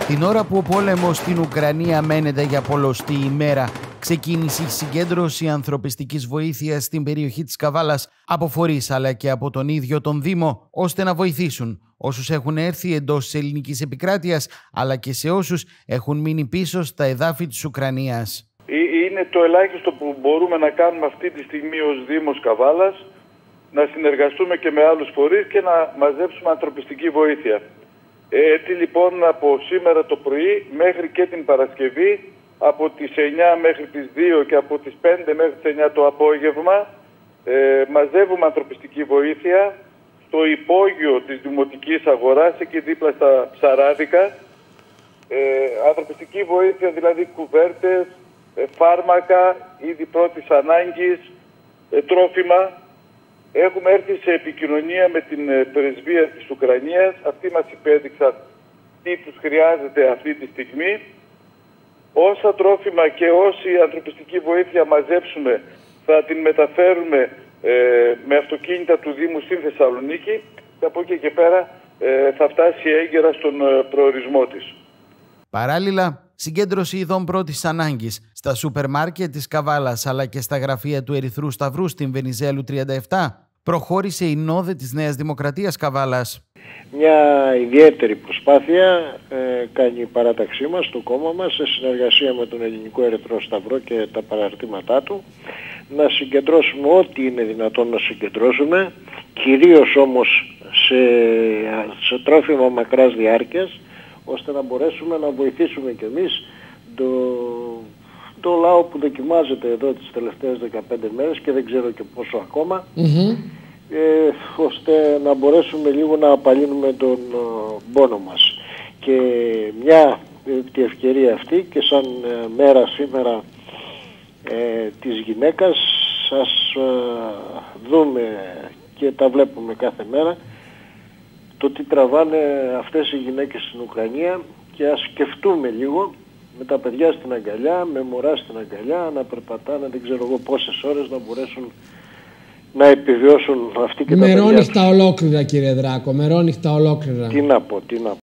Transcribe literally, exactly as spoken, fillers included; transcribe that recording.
Την ώρα που ο πόλεμος στην Ουκρανία μένεται για πολλοστή ημέρα, ξεκίνησε η συγκέντρωση ανθρωπιστικής βοήθειας στην περιοχή της Καβάλας από φορείς αλλά και από τον ίδιο τον Δήμο, ώστε να βοηθήσουν όσους έχουν έρθει εντός της ελληνικής επικράτειας, αλλά και σε όσους έχουν μείνει πίσω στα εδάφη της Ουκρανίας. Είναι το ελάχιστο που μπορούμε να κάνουμε αυτή τη στιγμή ως Δήμος Καβάλας, να συνεργαστούμε και με άλλους φορείς και να μαζέψουμε ανθρωπιστική βοήθεια. Έτσι λοιπόν από σήμερα το πρωί μέχρι και την Παρασκευή, από τις εννιά μέχρι τις δύο και από τις πέντε μέχρι τις εννιά το απόγευμα, ε, μαζεύουμε ανθρωπιστική βοήθεια στο υπόγειο της Δημοτικής Αγοράς, εκεί δίπλα στα Ψαράδικα. Ε, ανθρωπιστική βοήθεια, δηλαδή κουβέρτες, ε, φάρμακα, είδη πρώτης ανάγκης, ε, τρόφιμα. Έχουμε έρθει σε επικοινωνία με την πρεσβεία της Ουκρανίας. Αυτοί μας υπέδειξαν τι τους χρειάζεται αυτή τη στιγμή. Όσα τρόφιμα και όση ανθρωπιστική βοήθεια μαζέψουμε θα την μεταφέρουμε ε, με αυτοκίνητα του Δήμου στην Θεσσαλονίκη και από εκεί και πέρα ε, θα φτάσει έγκαιρα στον προορισμό της. Παράλληλα, συγκέντρωση ειδών πρώτης ανάγκης στα σούπερ μάρκετ της Καβάλας αλλά και στα γραφεία του Ερυθρού Σταυρού στην Βενιζέλου τριάντα επτά προχώρησε η Νόδε της Νέας Δημοκρατίας Καβάλας. Μια ιδιαίτερη προσπάθεια ε, κάνει η παράταξή μας, το κόμμα μας, σε συνεργασία με τον Ελληνικό Ερυθρό Σταυρό και τα παραρτήματά του, να συγκεντρώσουμε ό,τι είναι δυνατόν να συγκεντρώσουμε, κυρίως όμως σε, σε τρόφιμα μακράς διάρκειας, ώστε να μπορέσουμε να βοηθήσουμε κι εμείς το, το λαό που δοκιμάζεται εδώ τις τελευταίες δεκαπέντε μέρες και δεν ξέρω και πόσο ακόμα, mm-hmm. ε, ώστε να μπορέσουμε λίγο να απαλύνουμε τον ε, πόνο μας. Και μια τη ευκαιρία αυτή και σαν ε, μέρα σήμερα ε, της γυναίκας σας ε, δούμε και τα βλέπουμε κάθε μέρα το τι τραβάνε αυτές οι γυναίκες στην Ουκρανία και ας σκεφτούμε λίγο με τα παιδιά στην αγκαλιά, με μωρά στην αγκαλιά, να περπατάνε δεν ξέρω εγώ πόσες ώρες να μπορέσουν να επιβιώσουν αυτοί και τα παιδιά τους. Μερόνυχτα ολόκληρα κύριε Δράκο, μερόνυχτα ολόκληρα. Τι να πω, τι να πω.